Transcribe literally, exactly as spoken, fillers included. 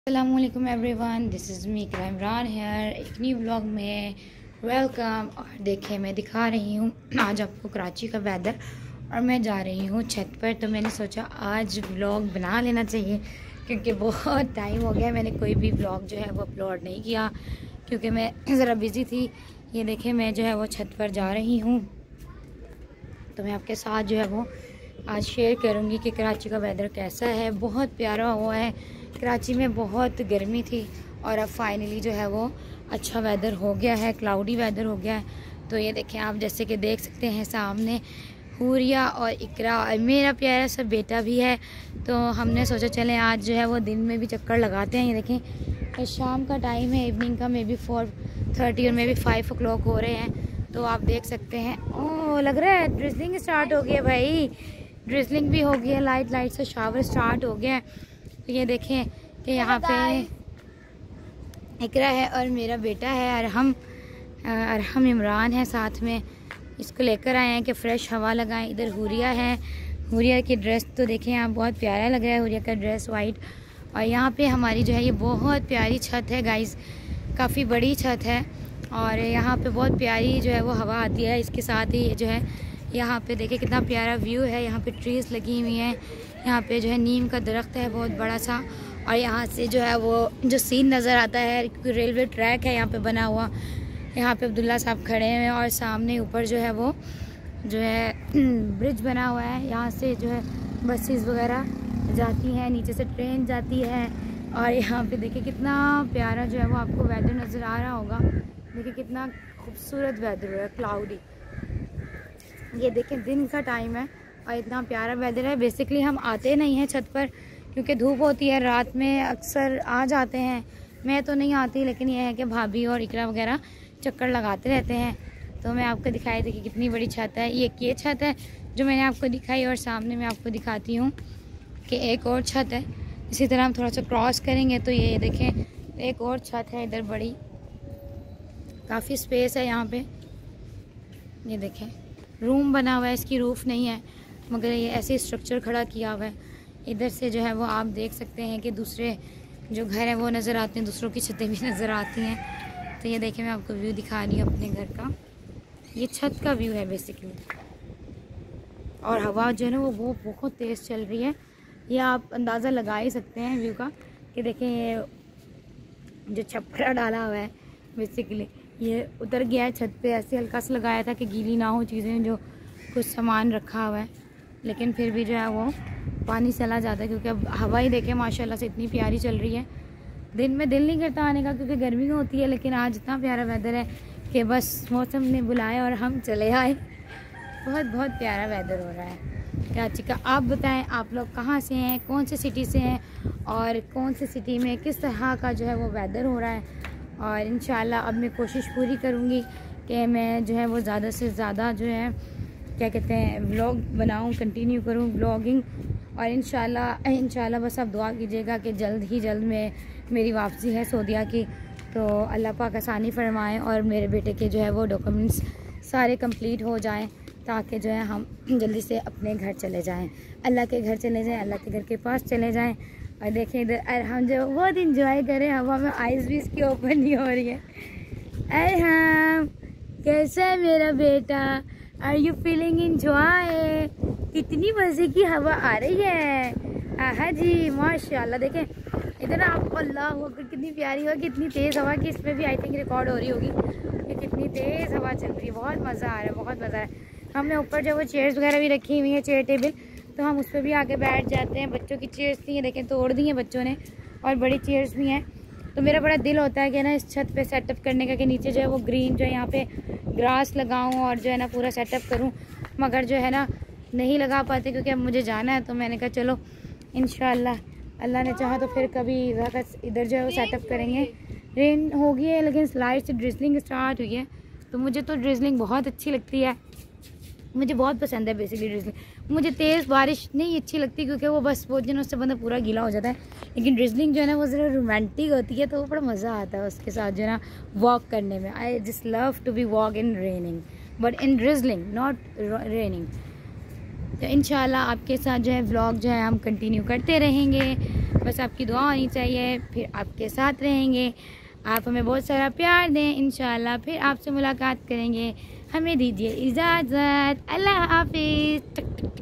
अस्सलामुअलैकुम everyone, this is me Iqra Imran here. एक new vlog में वेलकम। और देखें, मैं दिखा रही हूँ आज आपको कराची का वेदर और मैं जा रही हूँ छत पर। तो मैंने सोचा आज व्लॉग बना लेना चाहिए क्योंकि बहुत टाइम हो गया मैंने कोई भी व्लॉग जो है वो अपलोड नहीं किया क्योंकि मैं ज़रा बिज़ी थी। ये देखें, मैं जो है वो छत पर जा रही हूँ तो मैं आपके साथ जो है वो आज शेयर करूँगी कि कराची का वेदर कैसा है। बहुत प्यारा हुआ है। कराची में बहुत गर्मी थी और अब फाइनली जो है वो अच्छा वेदर हो गया है, क्लाउडी वेदर हो गया है। तो ये देखें आप, जैसे कि देख सकते हैं सामने हुरिया और इकरा और मेरा प्यारा सा बेटा भी है। तो हमने सोचा चलें आज जो है वो दिन में भी चक्कर लगाते हैं। ये देखें शाम का टाइम है, इवनिंग का मे बी फोर थर्टी और maybe five o'clock हो रहे हैं। तो आप देख सकते हैं, ओह लग रहा है ड्रिजलिंग स्टार्ट हो गया भाई, ड्रिजलिंग भी हो गया, लाइट लाइट से शावर स्टार्ट हो गया है। तो ये देखें कि यहाँ पे इकरा है और मेरा बेटा है और हम और हम इमरान है साथ में। इसको लेकर आए हैं कि फ़्रेश हवा लगाएं। इधर हुरिया है, हुरिया की ड्रेस तो देखें आप, बहुत प्यारा लग रहा है हुरिया का ड्रेस वाइट। और यहाँ पे हमारी जो है ये बहुत प्यारी छत है गाइस, काफ़ी बड़ी छत है और यहाँ पे बहुत प्यारी जो है वो हवा आती है। इसके साथ ही जो है यहाँ पे देखिए कितना प्यारा व्यू है। यहाँ पे ट्रीज लगी हुई हैं, यहाँ पे जो है नीम का दरख्त है बहुत बड़ा सा। और यहाँ से जो है वो जो सीन नज़र आता है, रेलवे ट्रैक है यहाँ पे बना हुआ। यहाँ पे अब्दुल्ला साहब खड़े हैं और सामने ऊपर जो है वो जो है ब्रिज बना हुआ है। यहाँ से जो है बसेस वगैरह जाती हैं, नीचे से ट्रेन जाती है। और यहाँ पे देखिए कितना प्यारा जो है वो आपको वेदर नज़र आ रहा होगा। देखिए कितना खूबसूरत वेदर है, क्लाउडी। ये देखें दिन का टाइम है और इतना प्यारा वेदर है। बेसिकली हम आते नहीं हैं छत पर क्योंकि धूप होती है, रात में अक्सर आ जाते हैं। मैं तो नहीं आती, लेकिन यह है कि भाभी और इकरा वगैरह चक्कर लगाते रहते हैं। तो मैं आपको दिखाई थी कि कितनी बड़ी छत है। ये ये छत है जो मैंने आपको दिखाई और सामने मैं आपको दिखाती हूँ कि एक और छत है। इसी तरह हम थोड़ा सा क्रॉस करेंगे तो ये देखें एक और छत है इधर बड़ी, काफ़ी स्पेस है यहाँ पे। ये देखें रूम बना हुआ है, इसकी रूफ़ नहीं है मगर ये ऐसे स्ट्रक्चर खड़ा किया हुआ है। इधर से जो है वो आप देख सकते हैं कि दूसरे जो घर हैं वो नज़र आते हैं, दूसरों की छतें भी नज़र आती हैं। तो ये देखें मैं आपको व्यू दिखा रही हूँ अपने घर का। ये छत का व्यू है बेसिकली। और हवा जो है ना वो वो बहुत तेज़ चल रही है। ये आप अंदाज़ा लगा ही सकते हैं व्यू का कि देखें ये जो छप्परा डाला हुआ है बेसिकली ये उतर गया है छत पे। ऐसे हल्का सा लगाया था कि गीली ना हो चीज़ें, जो कुछ सामान रखा हुआ है, लेकिन फिर भी जो है वो पानी चला जाता है क्योंकि अब हवा ही देखें माशाल्लाह से इतनी प्यारी चल रही है। दिन में दिल नहीं करता आने का क्योंकि गर्मी होती है, लेकिन आज इतना प्यारा वेदर है कि बस मौसम ने बुलाया और हम चले आए। बहुत बहुत प्यारा वेदर हो रहा है कराची का। आप बताएं आप लोग कहाँ से हैं, कौन सी सिटी से हैं और कौन सी सिटी में किस तरह का जो है वो वेदर हो रहा है। और इंशाल्लाह अब मैं कोशिश पूरी करूँगी कि मैं जो है वो ज़्यादा से ज़्यादा जो है क्या कहते हैं व्लॉग बनाऊँ, कंटिन्यू करूँ व्लॉगिंग। और इंशाल्लाह इंशाल्लाह बस आप दुआ कीजिएगा कि जल्द ही जल्द में मेरी वापसी है सऊदीया की। तो अल्लाह पाक आसानी फरमाएँ और मेरे बेटे के जो है वो डॉक्यूमेंट्स सारे कंप्लीट हो जाएं ताकि जो है हम जल्दी से अपने घर चले जाएं, अल्लाह के घर चले जाएं, अल्लाह के घर के पास चले जाएं। और देखें इधर हम जो बहुत इंजॉय करें, हवा में आइज़ भी इसकी ओपन नहीं हो रही है। अरे हाँ, कैसा है मेरा बेटा, आर यू फीलिंग इंजॉय? कितनी मज़े की हवा आ रही है। हाँ जी माशाल्लाह। देखें इधर ना आप, अल्लाह अगर कितनी प्यारी हो, कितनी तेज़ हवा की इसमें भी आई थिंक रिकॉर्ड हो रही होगी कि कितनी तेज़ हवा चल रही है। बहुत मज़ा आ रहा है, बहुत मज़ा आ रहा है। हमने ऊपर जो वो चेयर्स वगैरह भी रखी हुई हैं, चेयर टेबल, तो हम उस पर भी आके बैठ जाते हैं। बच्चों की चेयर्स थी, ये देखें तोड़ दी हैं बच्चों ने, और बड़ी चेयर्स भी हैं। तो मेरा बड़ा दिल होता है कि ना इस छत पे सेटअप करने का कि नीचे जो है वो ग्रीन जो है यहाँ पे ग्रास लगाऊं और जो है ना पूरा सेटअप करूं, मगर जो है ना नहीं लगा पाते क्योंकि अब मुझे जाना है। तो मैंने कहा चलो इंशाल्लाह अल्लाह ने चाहा तो फिर कभी इधर जो है वो सेटअप करेंगे। रेन हो गई है लेकिन स्लाइड से ड्रिजलिंग स्टार्ट हुई है। तो मुझे तो ड्रिजलिंग बहुत अच्छी लगती है, मुझे बहुत पसंद है बेसिकली ड्रिजलिंग। मुझे तेज़ बारिश नहीं अच्छी लगती क्योंकि वो बस वो दिन उससे बंदा पूरा गीला हो जाता है, लेकिन ड्रिजलिंग जो है ना वो ज़रा रोमांटिक होती है, तो वो बड़ा मज़ा आता है उसके साथ जो है ना वॉक करने में। I just love to be walk in raining but in drizzling not raining. तो इंशाल्लाह आपके साथ जो है व्लॉग जो है हम कंटिन्यू करते रहेंगे। बस आपकी दुआ होनी चाहिए, फिर आपके साथ रहेंगे। आप हमें बहुत सारा प्यार दें, इंशाल्लाह फिर आपसे मुलाकात करेंगे। हमें दीजिए इजाज़त। अल्लाह हाफिज़।